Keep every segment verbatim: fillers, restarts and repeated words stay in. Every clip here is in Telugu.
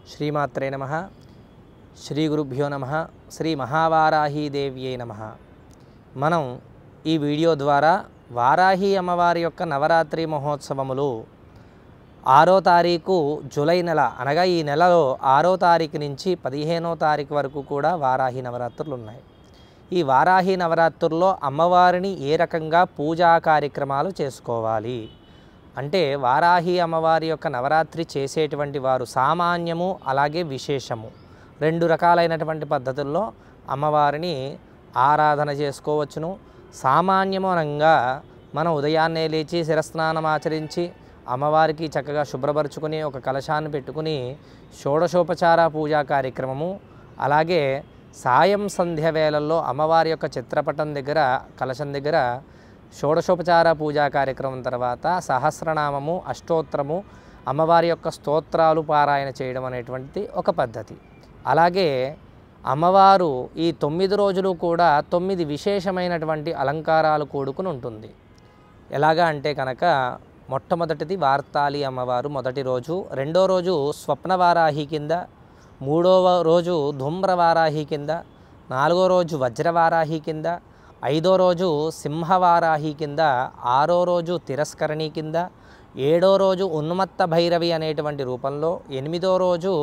శ్రీమాత్రే నమః. శ్రీ గురుభ్యో నమః. శ్రీ మహావారాహి దేవ్యై నమః. మనం ఈ వీడియో ద్వారా వారాహి అమ్మవారి యొక్క నవరాత్రి మహోత్సవములు ఆరో తారీఖు జూలై నెల అనగా ఈ నెలలో ఆరో తారీఖు నుంచి పదిహేనో తారీఖు వరకు కూడా వారాహి నవరాత్రులు ఉన్నాయి. ఈ వారాహి నవరాత్రుల్లో అమ్మవారిని ఏ రకంగా పూజా కార్యక్రమాలు చేసుకోవాలి అంటే, వారాహి అమ్మవారి యొక్క నవరాత్రి చేసేటువంటి వారు సామాన్యము అలాగే విశేషము రెండు రకాలైనటువంటి పద్ధతుల్లో అమ్మవారిని ఆరాధన చేసుకోవచ్చును. సామాన్యము అనగా మనం ఉదయాన్నే లేచి శిరస్నానం ఆచరించి అమ్మవారికి చక్కగా శుభ్రపరుచుకొని ఒక కలశాన్ని పెట్టుకుని షోడశోపచార పూజా కార్యక్రమము, అలాగే సాయం సంధ్య వేళల్లో అమ్మవారి యొక్క చిత్రపటం దగ్గర కలశం దగ్గర షోడశోపచార పూజా కార్యక్రమం తర్వాత సహస్రనామము అష్టోత్తరము అమ్మవారి యొక్క స్తోత్రాలు పారాయణ చేయడం అనేటువంటిది ఒక పద్ధతి. అలాగే అమ్మవారు ఈ తొమ్మిది రోజులు కూడా తొమ్మిది విశేషమైనటువంటి అలంకారాలు కూడుకుని ఉంటుంది. ఎలాగా అంటే కనుక మొట్టమొదటిది వార్తాలి అమ్మవారు మొదటి రోజు, రెండో రోజు స్వప్నవారాహి కింద, మూడవ రోజు ధూమ్రవారాహి కింద, నాలుగో రోజు వజ్రవారాహి కింద, ఐదో రోజు సింహవారాహి కింద, ఆరో రోజు తిరస్కరణి కింద, ఏడో రోజు ఉన్మత్త భైరవి అనేటువంటి రూపంలో, ఎనిమిదో రోజు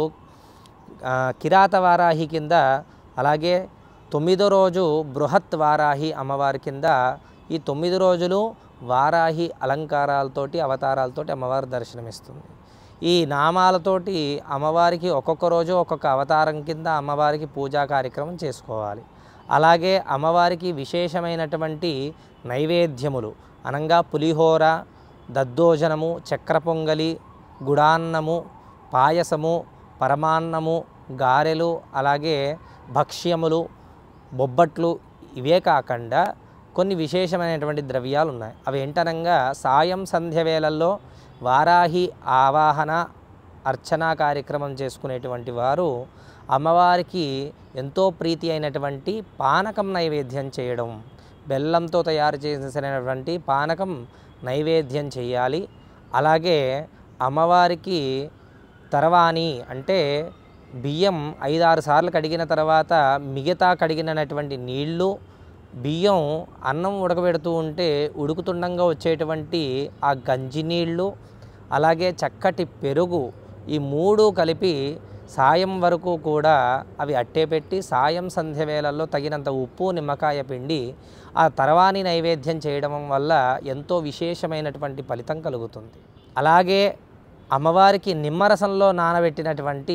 కిరాత వారాహి కింద, అలాగే తొమ్మిదో రోజు బృహత్ వారాహి అమ్మవారి కింద ఈ తొమ్మిది రోజులు వారాహి అలంకారాలతోటి అవతారాలతోటి అమ్మవారి దర్శనమిస్తుంది. ఈ నామాలతోటి అమ్మవారికి ఒక్కొక్క రోజు ఒక్కొక్క అవతారం కింద అమ్మవారికి పూజా కార్యక్రమం చేసుకోవాలి. అలాగే అమ్మవారికి విశేషమైనటువంటి నైవేద్యములు అనగా పులిహోర, దద్దోజనము, చక్ర పొంగలి, గుడాన్నము, పాయసము, పరమాన్నము, గారెలు, అలాగే భక్ష్యములు, బొబ్బట్లు ఇవే కాకుండా కొన్ని విశేషమైనటువంటి ద్రవ్యాలు ఉన్నాయి. అవి ఏంటనగా సాయం సంధ్య వేళల్లో వారాహి ఆవాహన అర్చన కార్యక్రమం చేసుకునేటువంటి వారు అమ్మవారికి ఎంతో ప్రీతి అయినటువంటి పానకం నైవేద్యం చేయడం, బెల్లంతో తయారు చేసినటువంటి పానకం నైవేద్యం చేయాలి. అలాగే అమ్మవారికి తర్వాణి అంటే బియ్యం ఐదారు సార్లు కడిగిన తర్వాత మిగతా కడిగినటువంటి నీళ్లు, బియ్యం అన్నం ఉడకబెడుతూ ఉంటే ఉడుకుతుండగా వచ్చేటువంటి ఆ గంజి నీళ్ళు, అలాగే చక్కటి పెరుగు, ఈ మూడు కలిపి సాయం వరకు కూడా అవి అట్టే పెట్టి సాయం సంధ్య వేళల్లో తగినంత ఉప్పు నిమ్మకాయ పిండి ఆ తర్వాని నైవేద్యం చేయడం వల్ల ఎంతో విశేషమైనటువంటి ఫలితం కలుగుతుంది. అలాగే అమ్మవారికి నిమ్మరసంలో నానబెట్టినటువంటి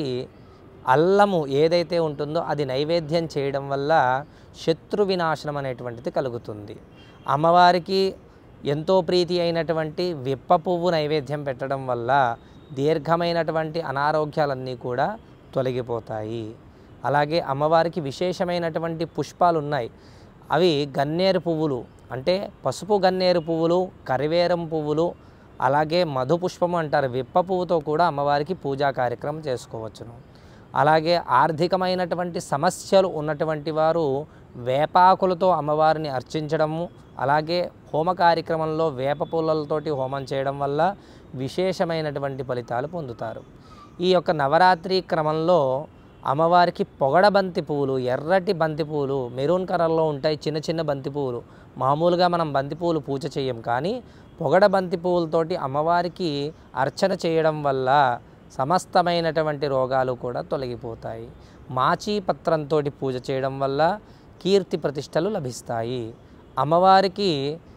అల్లము ఏదైతే ఉంటుందో అది నైవేద్యం చేయడం వల్ల శత్రు వినాశనం అనేటువంటిది కలుగుతుంది. అమ్మవారికి ఎంతో ప్రీతి అయినటువంటి విప్ప పువ్వు నైవేద్యం పెట్టడం వల్ల దీర్ఘమైనటువంటి అనారోగ్యాలన్నీ కూడా తొలగిపోతాయి. అలాగే అమ్మవారికి విశేషమైనటువంటి పుష్పాలు ఉన్నాయి. అవి గన్నేరు పువ్వులు అంటే పసుపు గన్నేరు పువ్వులు, కరివేరం పువ్వులు, అలాగే మధు పుష్పము అంటారు. విప్ప పువ్వుతో కూడా అమ్మవారికి పూజా కార్యక్రమం చేసుకోవచ్చును. అలాగే ఆర్థికమైనటువంటి సమస్యలు ఉన్నటువంటి వారు వేపాకులతో అమ్మవారిని అర్చించడము, అలాగే హోమ కార్యక్రమంలో వేప పూలతోటి హోమం చేయడం వల్ల విశేషమైనటువంటి ఫలితాలు పొందుతారు. ఈ యొక్క నవరాత్రి క్రమంలో అమ్మవారికి పొగడ బంతి పువ్వులు, ఎర్రటి బంతి పువ్వులు మెరూన్ కలర్లో ఉంటాయి. చిన్న చిన్న బంతి పువ్వులు మామూలుగా మనం బంతి పువ్వులు పూజ చేయం, కానీ పొగడ బంతి పువ్వులతోటి అమ్మవారికి అర్చన చేయడం వల్ల సమస్తమైనటువంటి రోగాలు కూడా తొలగిపోతాయి. మాచీ పత్రంతో పూజ చేయడం వల్ల కీర్తి ప్రతిష్టలు లభిస్తాయి. అమ్మవారికి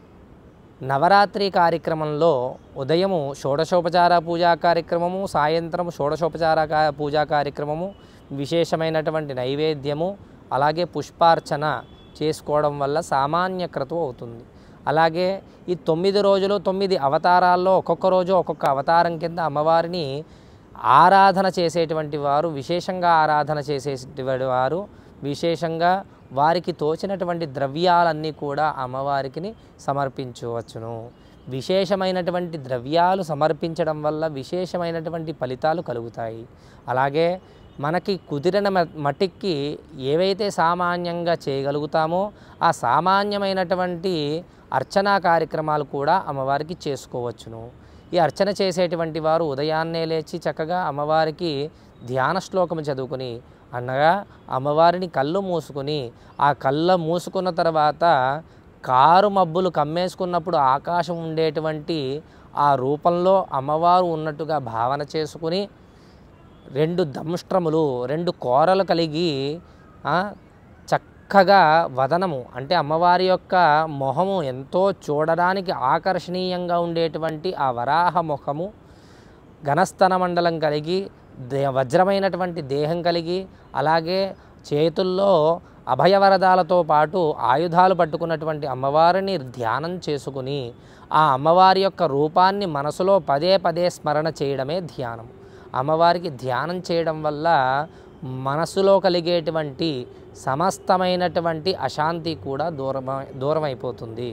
నవరాత్రి కార్యక్రమంలో ఉదయము షోడశోపచార పూజా కార్యక్రమము, సాయంత్రం షోడశోపచార పూజా కార్యక్రమము, విశేషమైనటువంటి నైవేద్యము, అలాగే పుష్పార్చన చేసుకోవడం వల్ల సామాన్య క్రతువు అవుతుంది. అలాగే ఈ తొమ్మిది రోజులు తొమ్మిది అవతారాల్లో ఒక్కొక్క రోజు ఒక్కొక్క అవతారం కింద అమ్మవారిని ఆరాధన చేసేటువంటి వారు, విశేషంగా ఆరాధన చేసేటువంటి వారు విశేషంగా వారికి తోచినటువంటి ద్రవ్యాలన్నీ కూడా అమ్మవారికి సమర్పించవచ్చును. విశేషమైనటువంటి ద్రవ్యాలు సమర్పించడం వల్ల విశేషమైనటువంటి ఫలితాలు కలుగుతాయి. అలాగే మనకి కుదిరిన మటికి ఏవైతే సామాన్యంగా చేయగలుగుతామో ఆ సామాన్యమైనటువంటి అర్చనా కార్యక్రమాలు కూడా అమ్మవారికి చేసుకోవచ్చును. ఈ అర్చన చేసేటువంటి వారు ఉదయాన్నే లేచి చక్కగా అమ్మవారికి ధ్యాన శ్లోకము చదువుకుని, అనగా అమ్మవారిని కళ్ళు మూసుకుని, ఆ కళ్ళ మూసుకున్న తర్వాత కారు మబ్బులు కమ్మేసుకున్నప్పుడు ఆకాశం ఉండేటువంటి ఆ రూపంలో అమ్మవారు ఉన్నట్టుగా భావన చేసుకుని, రెండు దంష్ట్రములు, రెండు కోరలు కలిగి చక్కగా వదనము అంటే అమ్మవారి యొక్క మొహము ఎంతో చూడడానికి ఆకర్షణీయంగా ఉండేటువంటి ఆ వరాహ ముఖము, ఘనస్తన మండలం కలిగి, దే వజ్రమైనటువంటి దేహం కలిగి, అలాగే చేతుల్లో అభయవరదాలతో పాటు ఆయుధాలు పట్టుకున్నటువంటి అమ్మవారిని ధ్యానం చేసుకుని, ఆ అమ్మవారి యొక్క రూపాన్ని మనసులో పదే పదే స్మరణ చేయడమే ధ్యానం. అమ్మవారికి ధ్యానం చేయడం వల్ల మనసులో కలిగేటువంటి సమస్తమైనటువంటి అశాంతి కూడా దూరం దూరమైపోతుంది.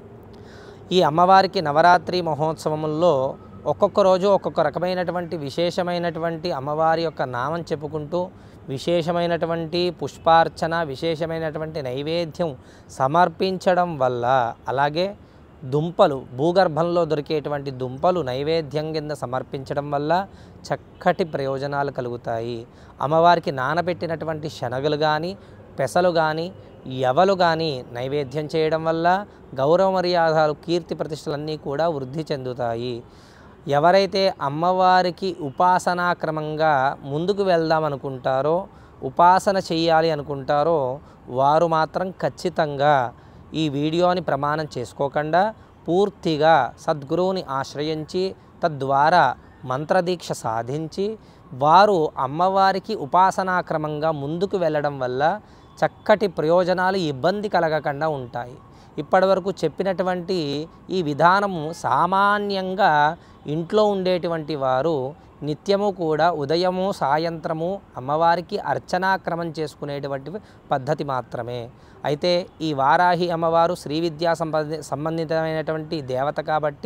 ఈ అమ్మవారికి నవరాత్రి మహోత్సవముల్లో ఒక్కొక్క రోజు ఒక్కొక్క రకమైనటువంటి విశేషమైనటువంటి అమ్మవారి యొక్క నామం చెప్పుకుంటూ, విశేషమైనటువంటి పుష్పార్చన, విశేషమైనటువంటి నైవేద్యం సమర్పించడం వల్ల, అలాగే దుంపలు భూగర్భంలో దొరికేటువంటి దుంపలు నైవేద్యం కింద సమర్పించడం వల్ల చక్కటి ప్రయోజనాలు కలుగుతాయి. అమ్మవారికి నానబెట్టినటువంటి శనగలు కానీ, పెసలు కానీ, యవలు కానీ నైవేద్యం చేయడం వల్ల గౌరవ మర్యాదలు, కీర్తి ప్రతిష్టలన్నీ కూడా వృద్ధి చెందుతాయి. ఎవరైతే అమ్మవారికి ఉపాసనాక్రమంగా ముందుకు వెళ్దామనుకుంటారో, ఉపాసన చెయ్యాలి అనుకుంటారో వారు మాత్రం ఖచ్చితంగా ఈ వీడియోని ప్రమాణం చేసుకోకుండా పూర్తిగా సద్గురువుని ఆశ్రయించి, తద్వారా మంత్రదీక్ష సాధించి వారు అమ్మవారికి ఉపాసనాక్రమంగా ముందుకు వెళ్ళడం వల్ల చక్కటి ప్రయోజనాలు, ఇబ్బంది కలగకుండా ఉంటాయి. ఇప్పటివరకు చెప్పినటువంటి ఈ విధానము సామాన్యంగా ఇంట్లో ఉండేటువంటి వారు నిత్యము కూడా ఉదయము సాయంత్రము అమ్మవారికి అర్చనాక్రమం చేసుకునేటువంటి పద్ధతి మాత్రమే. అయితే ఈ వారాహి అమ్మవారు శ్రీ విద్యా సంబంధి సంబంధితమైనటువంటి దేవత కాబట్టి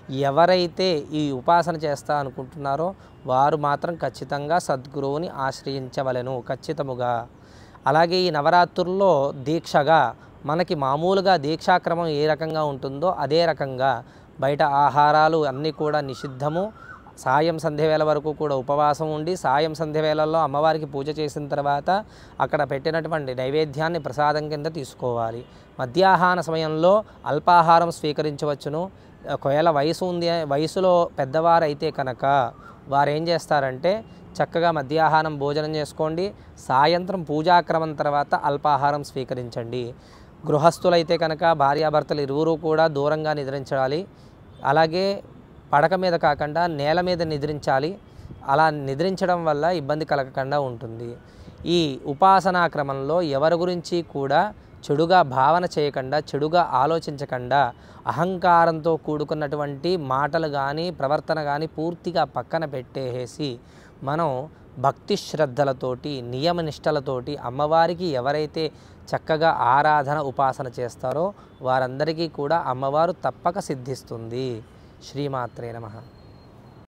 ఎవరైతే ఈ ఉపాసన చేస్తా అనుకుంటున్నారో వారు మాత్రం ఖచ్చితంగా సద్గురువుని ఆశ్రయించవలెను ఖచ్చితముగా. అలాగే ఈ నవరాత్రుల్లో దీక్షగా మనకి మామూలుగా దీక్షాక్రమం ఏ రకంగా ఉంటుందో అదే రకంగా బయట ఆహారాలు అన్నీ కూడా నిషిద్ధము. సాయం సంధ్యవేళ వరకు కూడా ఉపవాసం ఉండి, సాయం సంధ్యవేళల్లో అమ్మవారికి పూజ చేసిన తర్వాత అక్కడ పెట్టినటువంటి నైవేద్యాన్ని ప్రసాదం కింద తీసుకోవాలి. మధ్యాహ్న సమయంలో అల్పాహారం స్వీకరించవచ్చును. ఒకవేళ వయసు ఉంది, వయసులో పెద్దవారైతే కనుక వారు ఏం చేస్తారంటే చక్కగా మధ్యాహ్నం భోజనం చేసుకోండి, సాయంత్రం పూజాక్రమం తర్వాత అల్పాహారం స్వీకరించండి. గృహస్థులైతే కనుక భార్యాభర్తలు ఇరువురు కూడా దూరంగా నిద్రించాలి. అలాగే పడక మీద కాకుండా నేల మీద నిద్రించాలి. అలా నిద్రించడం వల్ల ఇబ్బంది కలగకుండా ఉంటుంది. ఈ ఉపాసనా క్రమంలో ఎవరి గురించి కూడా చెడుగా భావన చేయకుండా, చెడుగా ఆలోచించకుండా, అహంకారంతో కూడుకున్నటువంటి మాటలు కానీ ప్రవర్తన కానీ పూర్తిగా పక్కన పెట్టేసి మనం భక్తి శ్రద్ధలతోటి, నియమనిష్టలతోటి అమ్మవారికి ఎవరైతే చక్కగా ఆరాధన ఉపాసన చేస్తారో వారందరికీ కూడా అమ్మవారు తప్పక సిద్ధిస్తుంది. శ్రీమాత్రే నమః.